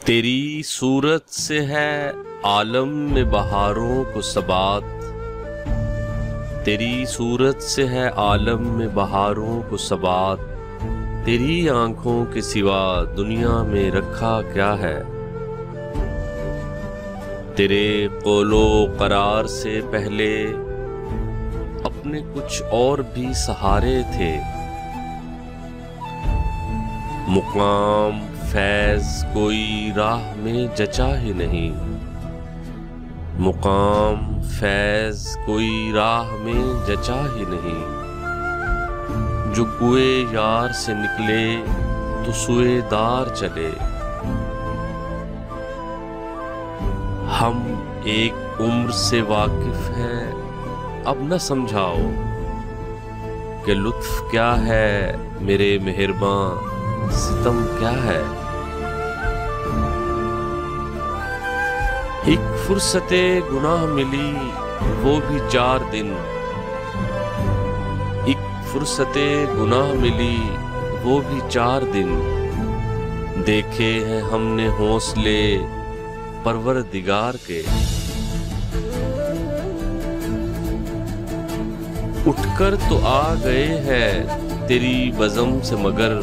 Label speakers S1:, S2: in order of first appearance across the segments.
S1: تیری صورت سے ہے عالم میں بہاروں کو ثبات، تیری صورت سے ہے عالم میں بہاروں کو ثبات، تیری آنکھوں کے سوا دنیا میں رکھا کیا ہے؟ تیرے قول و قرار سے پہلے اپنے کچھ اور بھی سہارے تھے، مقام فیض کوئی راہ میں جچا ہی نہیں، مقام فیض کوئی راہ میں جچا ہی نہیں، جو کوئے یار سے نکلے تو سوئے دار چلے۔ ہم ایک عمر سے واقف ہیں، اب نہ سمجھاؤ کہ لطف کیا ہے میرے مہرباں، ستم کیا ہے؟ ایک فرصت گناہ ملی وہ بھی 4 دن، ایک فرصت گناہ ملی وہ بھی 4 دن، دیکھے ہیں ہم نے حوصلے پروردگار کے۔ اٹھ کر تو آ گئے ہیں تیری بزم سے، مگر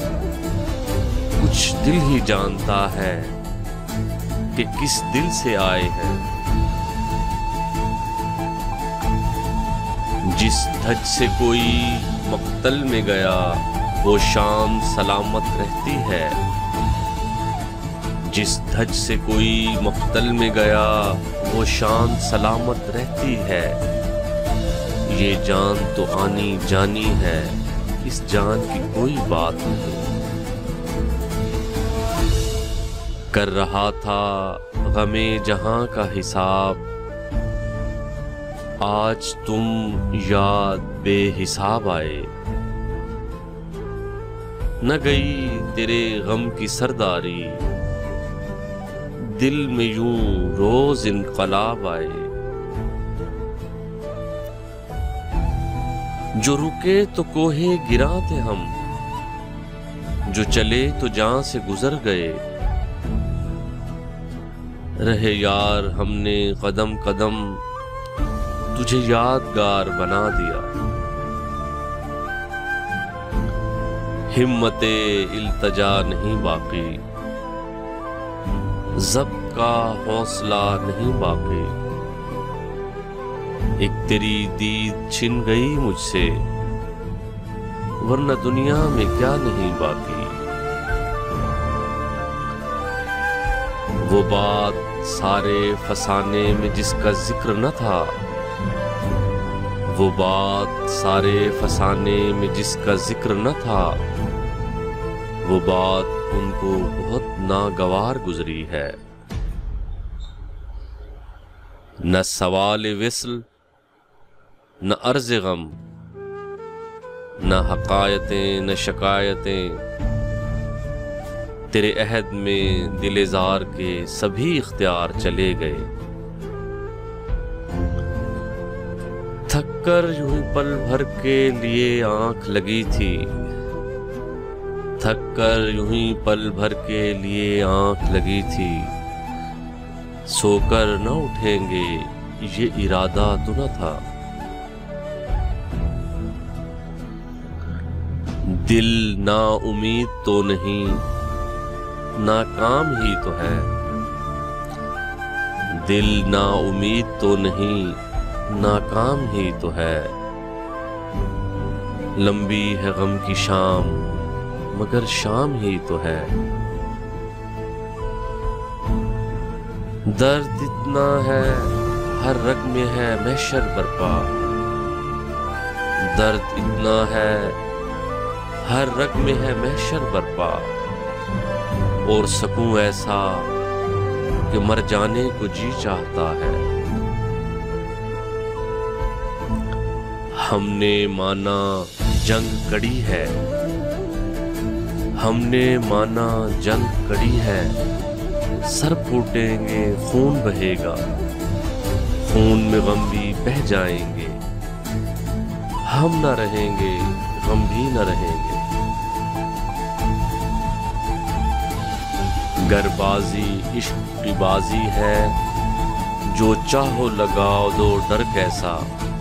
S1: کچھ دل ہی جانتا ہے کہ کس دل سے آئے ہیں۔ جس دھج سے کوئی مقتل میں گیا وہ شان سلامت رہتی ہے، جس دھج سے کوئی مقتل میں گیا وہ شان سلامت رہتی ہے۔ یہ جان تو آنی جانی ہے، اس جان کی کوئی بات نہیں۔ کر رہا تھا غم جہاں کا حساب، آج تم یاد بے حساب آئے۔ نہ گئی تیرے غم کی سرداری، دل میں یوں روز انقلاب آئے۔ جو رکے تو کوہ گراں تھے ہم، جو چلے تو جاں سے گزر گئے۔ رہے یار ہم نے قدم قدم تجھے یادگار بنا دیا۔ ہمت التجا نہیں باقی، ضبط کا حوصلہ نہیں باقی، ایک تیری دید چھن گئی مجھ سے، ورنہ دنیا میں کیا نہیں باقی۔ وہ بات سارے فسانے میں جس کا ذکر نہ تھا، وہ بات سارے فسانے میں جس کا ذکر نہ تھا، وہ بات ان کو بہت ناگوار گزری ہے۔ نہ سوال وصل، نہ عرض غم، نہ حقایتیں نہ شکایتیں، تیرے عہد میں دل زار کے سبھی اختیار چلے گئے۔ تھک کر یوں ہی پل بھر کے لیے آنکھ لگی تھی، تھک کر یوں ہی پل بھر کے لیے آنکھ لگی تھی، سو کر نہ اٹھیں گے یہ ارادہ تو نہ تھا۔ دل نا امید تو نہیں، ناکام ہی تو ہے، دل نا امید تو نہیں، ناکام ہی تو ہے۔ لمبی ہے غم کی شام مگر شام ہی تو ہے۔ درد اتنا ہے ہر رگ میں ہے محشر برپا، درد اتنا ہے ہر رگ میں ہے محشر برپا، اور سکوں ایسا کہ مر جانے کو جی چاہتا ہے۔ ہم نے مانا جنگ کڑی ہے، ہم نے مانا جنگ کڑی ہے، سر پھوٹیں گے خون بہے گا، خون میں غم بھی بہہ جائیں گے، ہم نہ رہیں گے غم بھی نہ رہیں گے۔ گر بازی عشق کی بازی ہے، جو چاہو لگاؤ دو ڈر کیسا،